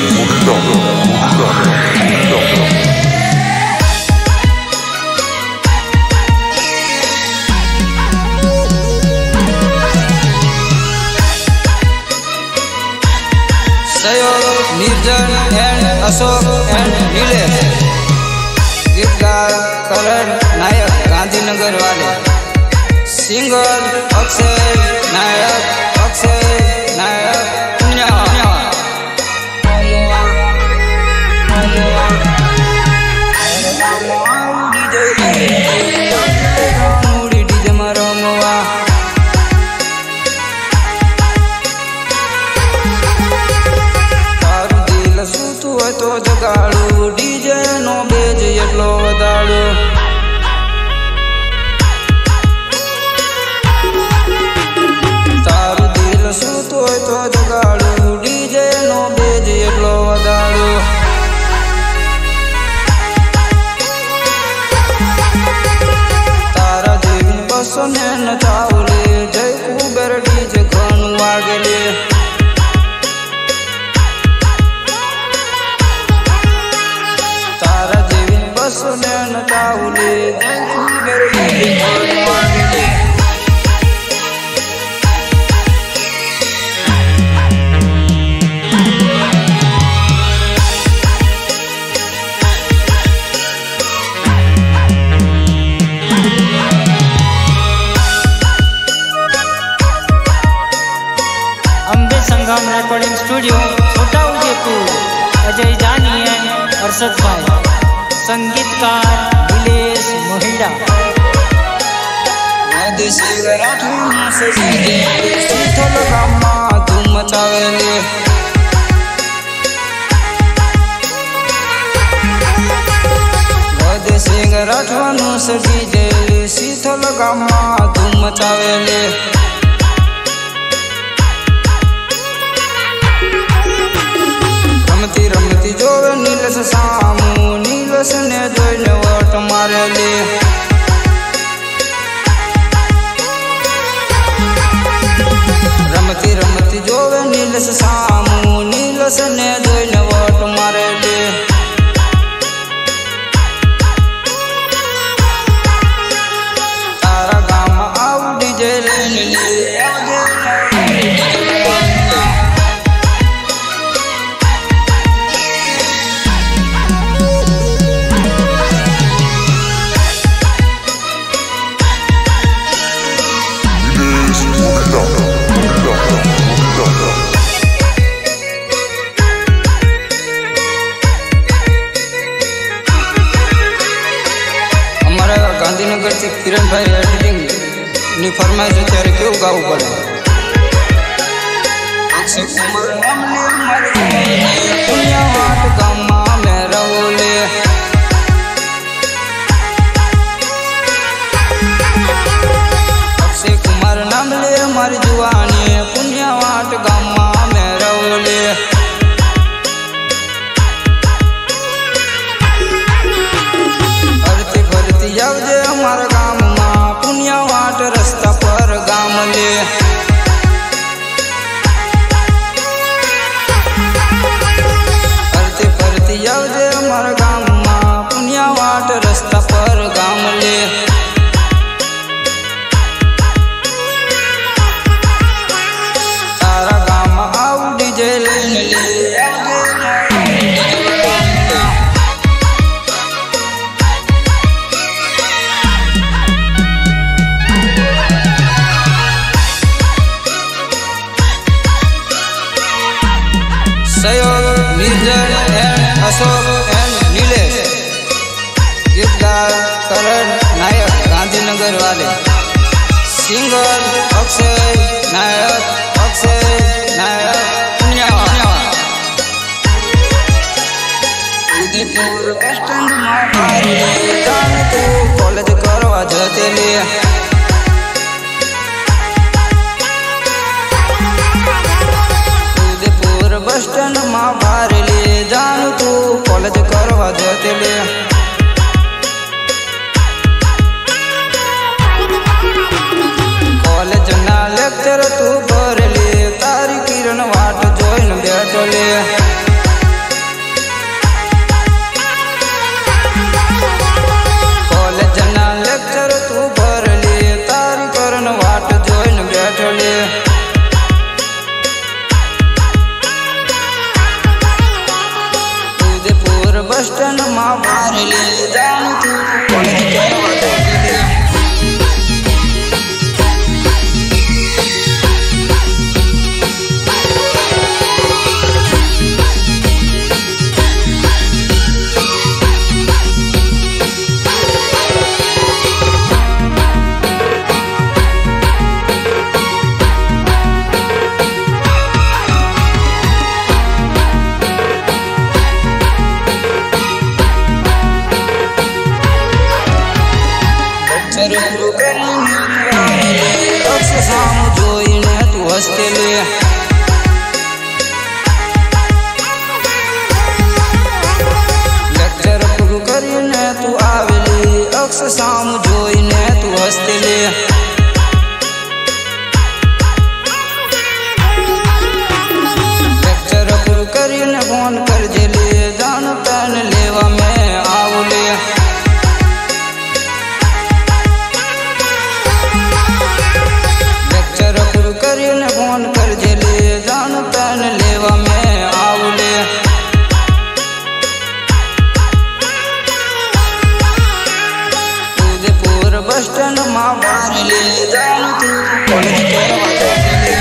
निर्जन and Ashok and Nilesh. गीतकार करण नायक गांधीनगर वाले। सिंगर अक्षय नायक तो जगाड़ू डीजे नो बेज एटलो वधाड़ू। तारू दिल सूतो तो जगाड़ू डीजे नो बेज एटलो वधाड़ू। तारा जेवी बसो ने नचावले जय कुबेर डीजे घणु वागेले। सुने नचावले जय कुबेर डीजे घणु वागेले। Ambe Sangam recording studio Chhota Udaipur. अजय जानी एंड अरशद भाई। संगीतकार नीलेश मोहिड़ा। शीतल गामा धूम मचावेले। सिंह राठवानु से डीजे शीतल गामा धूम मचावेले। रमती रमती जोवे नीलेश सामू नीलेश ने जोईने वट मारेले। रमती रमती जोवे नीलेश सामू नीलेश ने जोईने वट मारेले। तारा गाम आव डीजे लईने गांधीनगर से किरण भाई एडिटिंग नी फरमाइश त्यारे केवुं गावुं पड़े। अक्षय कुमार नामने मारी दुनिया वाट गामा में रवोले। अक्षय कुमार नामले मारी जुवानी पुण्या वाट गामा में रवोले। जावजे हमारा गाम मां पुण्या वाट रस्ता पर गाम ले। फरती फरती जावजे हमारा गाम मां पुण्या वाट रस्ता पर गाम ले। तारा गाम आव डीजे लईने ले। सहयोग निर्जन एंड अशोक एंड नीलेश। गीतकार करण नायक गांधीनगर वाले। सिंगर अक्षय नायक पुण्या। उदयपुर बस स्टैंड जान तू कॉलेज करवा जतेले। बस स्टैंड मां बारले जान तू कॉलेज करवा जतेले। कॉलेज ना लेक्चर तू भरले तारी किरण वाट जोईने बैठले। स्टेशन मां बार ले जान तू कॉलेज के सामु जोईने तू हंसते ले लेक्चर पूरू करीने तू आवेली अक्स सामु जोईने तू हंसते ले लेक्चर पूरू करीने फोन कर जेले जान पेन लेवा में आवले करीने फोन कर जेले जान पेन लेवा में आवले उदयपुर बस स्टैंड मां बार ले जान तू कॉलेज के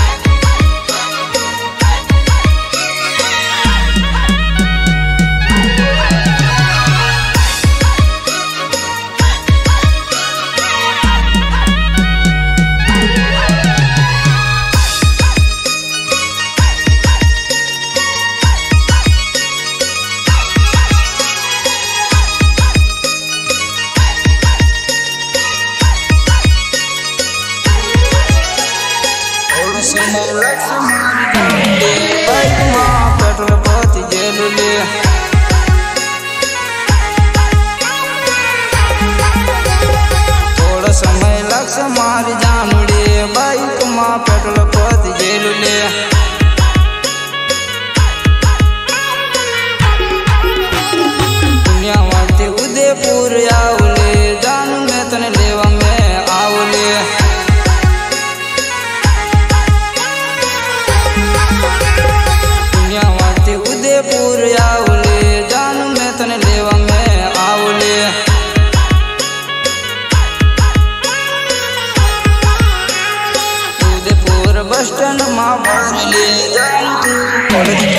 बाइक मां पेट्रोल पति जेल ले थोड़ा समय लक्ष्य मार जानूड़े बाइक मां पेट्रोल पति जेल ले दुनिया वाते उदयपुर आवले जानू में तने लेवा में आवले उदयपुर आवले जानू में तने लेवा में आवले उदयपुर बस स्टैंड मां बार ले जान तू कॉलेज